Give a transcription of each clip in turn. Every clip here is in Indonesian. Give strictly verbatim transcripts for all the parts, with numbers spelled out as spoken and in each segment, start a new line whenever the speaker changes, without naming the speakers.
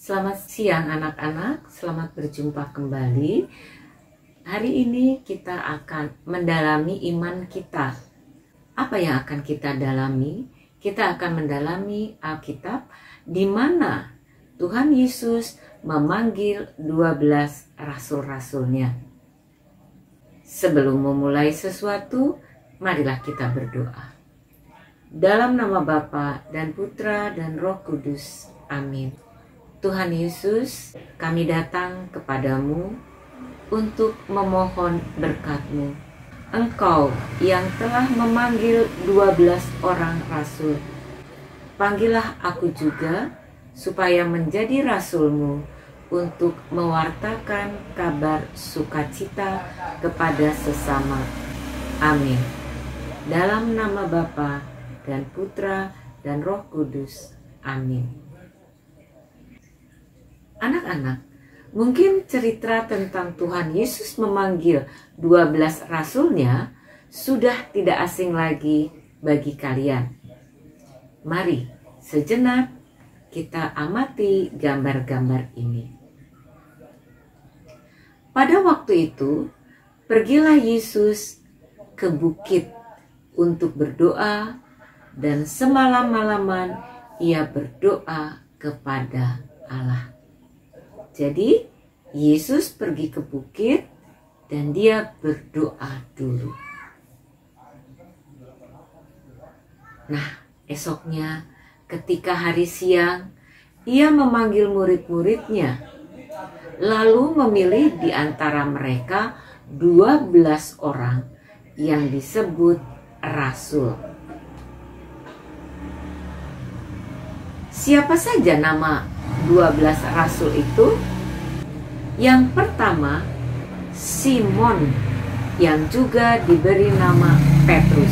Selamat siang anak-anak, selamat berjumpa kembali. Hari ini kita akan mendalami iman kita. Apa yang akan kita dalami? Kita akan mendalami Alkitab di mana Tuhan Yesus memanggil dua belas rasul-rasulnya. Sebelum memulai sesuatu, marilah kita berdoa. Dalam nama Bapa dan Putra dan Roh Kudus. Amin. Tuhan Yesus, kami datang kepadamu untuk memohon berkat-Mu. Engkau yang telah memanggil dua belas orang rasul. Panggillah aku juga supaya menjadi rasul-Mu untuk mewartakan kabar sukacita kepada sesama. Amin. Dalam nama Bapa dan Putra dan Roh Kudus. Amin. Anak-anak, mungkin cerita tentang Tuhan Yesus memanggil dua belas rasulnya sudah tidak asing lagi bagi kalian. Mari sejenak kita amati gambar-gambar ini. Pada waktu itu, pergilah Yesus ke bukit untuk berdoa, dan semalam-malaman ia berdoa kepada Allah. Jadi, Yesus pergi ke bukit dan dia berdoa dulu. Nah, esoknya ketika hari siang, ia memanggil murid-muridnya, lalu memilih di antara mereka dua belas orang yang disebut rasul. Siapa saja nama dua belas rasul itu? Yang pertama, Simon, yang juga diberi nama Petrus.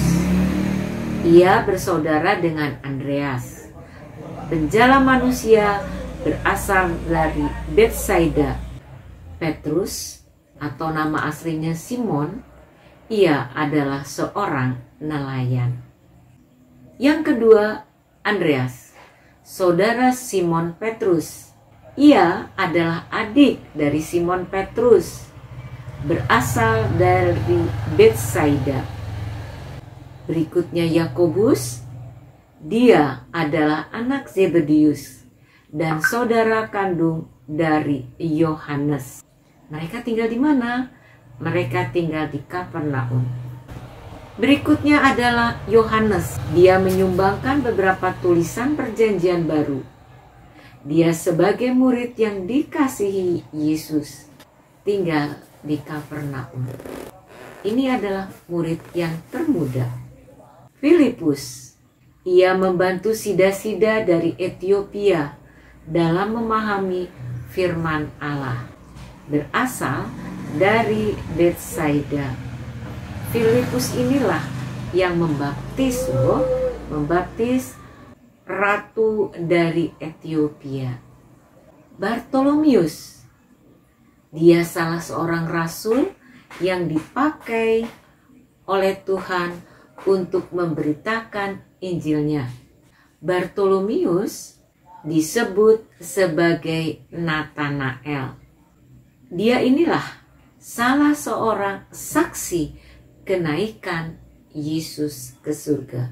Ia bersaudara dengan Andreas, penjala manusia berasal dari Betsaida. Petrus, atau nama aslinya Simon, ia adalah seorang nelayan. Yang kedua, Andreas, saudara Simon Petrus. Ia adalah adik dari Simon Petrus, berasal dari Betsaida. Berikutnya Yakobus, dia adalah anak Zebedius dan saudara kandung dari Yohanes. Mereka tinggal di mana? Mereka tinggal di Kapernaum. Berikutnya adalah Yohanes. Dia menyumbangkan beberapa tulisan perjanjian baru. Dia sebagai murid yang dikasihi Yesus, tinggal di Kapernaum. Ini adalah murid yang termuda. Filipus, ia membantu sida-sida dari Ethiopia dalam memahami firman Allah. Berasal dari Betsaida. Filipus inilah yang membaptis loh, membaptis ratu dari Ethiopia. Bartolomius, dia salah seorang rasul yang dipakai oleh Tuhan untuk memberitakan Injilnya. Bartolomius disebut sebagai Natanael. Dia inilah salah seorang saksi kenaikan Yesus ke surga.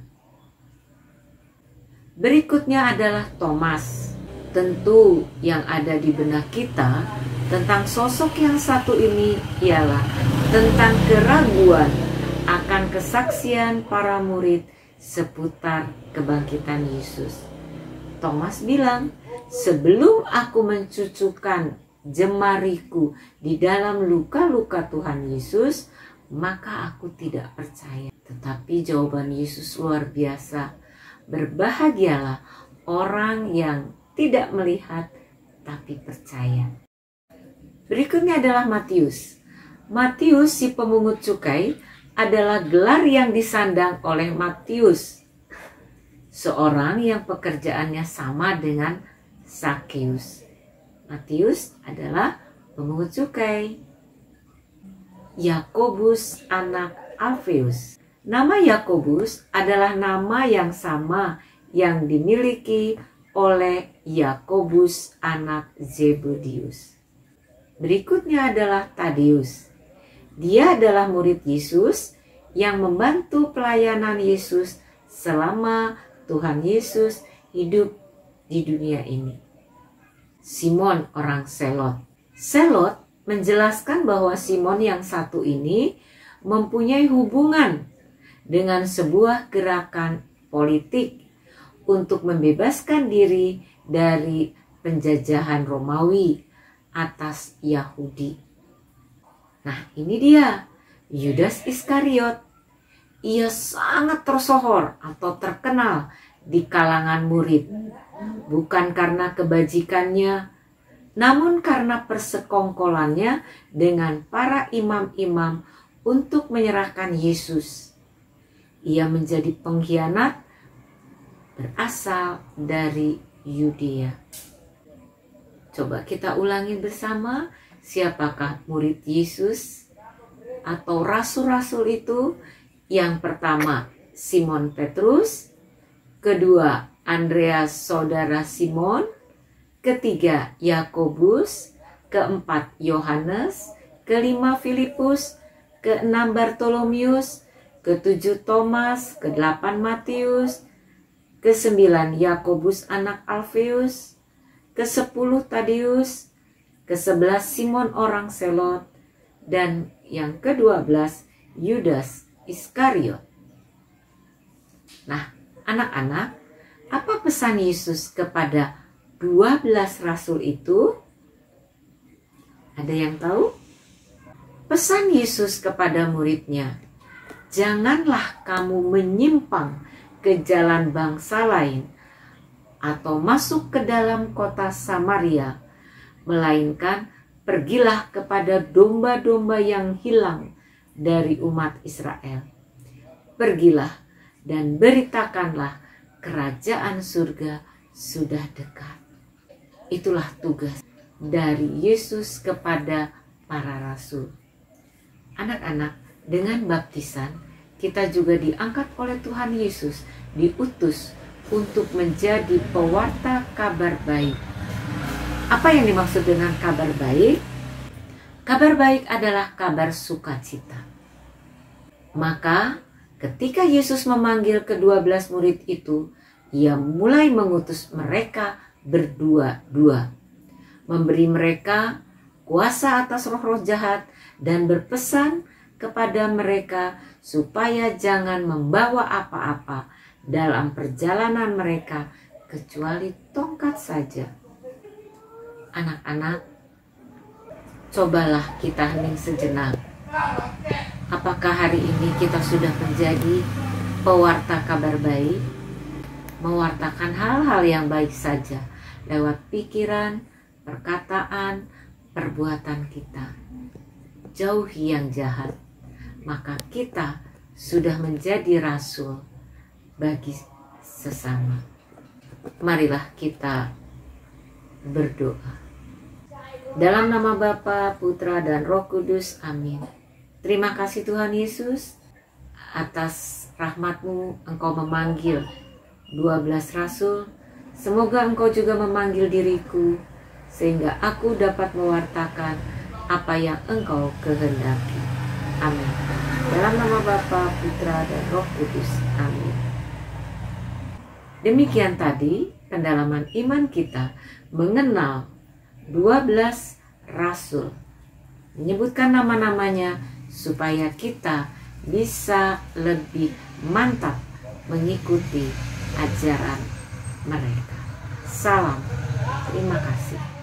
Berikutnya adalah Thomas. Tentu yang ada di benak kita tentang sosok yang satu ini ialah tentang keraguan akan kesaksian para murid seputar kebangkitan Yesus. Thomas bilang, sebelum aku mencucukkan jemariku di dalam luka-luka Tuhan Yesus, maka aku tidak percaya. Tetapi jawaban Yesus luar biasa. Berbahagialah orang yang tidak melihat tapi percaya. Berikutnya adalah Matius. Matius si pemungut cukai adalah gelar yang disandang oleh Matius, seorang yang pekerjaannya sama dengan Sakeus. Matius adalah pemungut cukai. Yakobus anak Alfeus. Nama Yakobus adalah nama yang sama yang dimiliki oleh Yakobus anak Zebedius. Berikutnya adalah Tadeus. Dia adalah murid Yesus yang membantu pelayanan Yesus selama Tuhan Yesus hidup di dunia ini. Simon orang Selot. Selot menjelaskan bahwa Simon yang satu ini mempunyai hubungan dengan sebuah gerakan politik untuk membebaskan diri dari penjajahan Romawi atas Yahudi. Nah, ini dia Yudas Iskariot. Ia sangat tersohor atau terkenal di kalangan murid, bukan karena kebajikannya, namun karena persekongkolannya dengan para imam-imam untuk menyerahkan Yesus. Ia menjadi pengkhianat berasal dari Yudea. Coba kita ulangi bersama, siapakah murid Yesus atau rasul-rasul itu? Yang pertama, Simon Petrus. Kedua, Andreas saudara Simon. Ketiga, Yakobus. Keempat, Yohanes. Kelima, Filipus. Keenam, Bartolomius. Ketujuh, Thomas. Kedelapan, Matius. Kesembilan, Yakobus anak Alfeus. Kesepuluh, Tadeus. Kesebelas, Simon orang Selot. Dan yang kedua belas, Yudas Iskariot. Nah, anak-anak, apa pesan Yesus kepada dua belas rasul itu? Ada yang tahu? Pesan Yesus kepada muridnya, janganlah kamu menyimpang ke jalan bangsa lain atau masuk ke dalam kota Samaria, melainkan pergilah kepada domba-domba yang hilang dari umat Israel. Pergilah dan beritakanlah kerajaan surga sudah dekat. Itulah tugas dari Yesus kepada para rasul. Anak-anak, dengan baptisan kita juga diangkat oleh Tuhan Yesus, diutus untuk menjadi pewarta kabar baik. Apa yang dimaksud dengan kabar baik? Kabar baik adalah kabar sukacita. Maka ketika Yesus memanggil kedua belas murid itu, ia mulai mengutus mereka berdua-dua, memberi mereka kuasa atas roh-roh jahat dan berpesan kepada mereka supaya jangan membawa apa-apa dalam perjalanan mereka kecuali tongkat saja. Anak-anak, cobalah kita hening sejenak. Apakah hari ini kita sudah menjadi pewarta kabar baik? Mewartakan hal-hal yang baik saja lewat pikiran, perkataan, perbuatan kita. Jauhi yang jahat, maka kita sudah menjadi rasul bagi sesama. Marilah kita berdoa. Dalam nama Bapa, Putra, dan Roh Kudus. Amin. Terima kasih Tuhan Yesus, atas rahmat-Mu Engkau memanggil dua belas rasul. Semoga Engkau juga memanggil diriku, sehingga aku dapat mewartakan apa yang Engkau kehendaki. Amin. Dalam nama Bapa, Putra, dan Roh Kudus. Amin. Demikian tadi pendalaman iman kita mengenal dua belas rasul, menyebutkan nama-namanya supaya kita bisa lebih mantap mengikuti ajaran mereka. Salam, terima kasih.